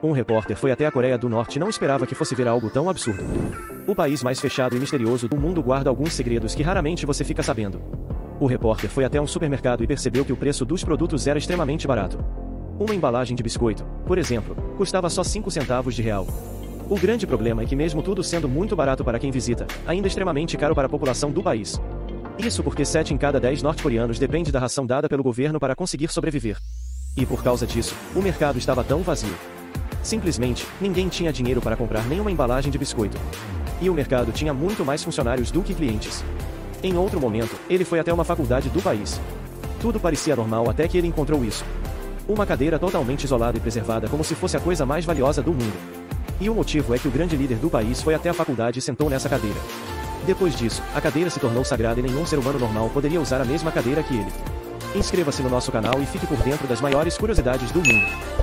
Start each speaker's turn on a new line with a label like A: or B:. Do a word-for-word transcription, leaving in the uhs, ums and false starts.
A: Um repórter foi até a Coreia do Norte e não esperava que fosse ver algo tão absurdo. O país mais fechado e misterioso do mundo guarda alguns segredos que raramente você fica sabendo. O repórter foi até um supermercado e percebeu que o preço dos produtos era extremamente barato. Uma embalagem de biscoito, por exemplo, custava só cinco centavos de real. O grande problema é que mesmo tudo sendo muito barato para quem visita, ainda é extremamente caro para a população do país. Isso porque sete em cada dez norte-coreanos depende da ração dada pelo governo para conseguir sobreviver. E por causa disso, o mercado estava tão vazio. Simplesmente, ninguém tinha dinheiro para comprar nenhuma embalagem de biscoito. E o mercado tinha muito mais funcionários do que clientes. Em outro momento, ele foi até uma faculdade do país. Tudo parecia normal até que ele encontrou isso. Uma cadeira totalmente isolada e preservada como se fosse a coisa mais valiosa do mundo. E o motivo é que o grande líder do país foi até a faculdade e sentou nessa cadeira. Depois disso, a cadeira se tornou sagrada e nenhum ser humano normal poderia usar a mesma cadeira que ele. Inscreva-se no nosso canal e fique por dentro das maiores curiosidades do mundo.